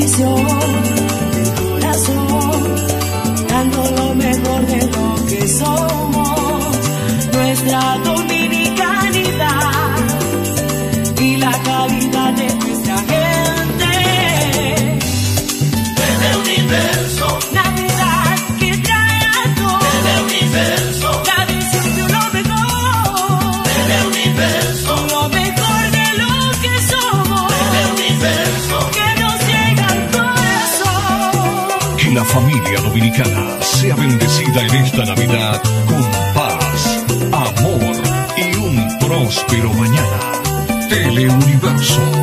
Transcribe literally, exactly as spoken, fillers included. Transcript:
tradición del corazón, dando lo mejor de lo que somos, nuestra dominicanidad y la calidad de nuestra gente. Teleuniverso, Navidad que trae a todos, Teleuniverso, tradición de lo mejor, Teleuniverso, lo mejor de lo que somos, Teleuniverso. que nos llega al corazón. Que la familia dominicana sea bendecida en esta Navidad con paz, amor y un próspero mañana. Teleuniverso.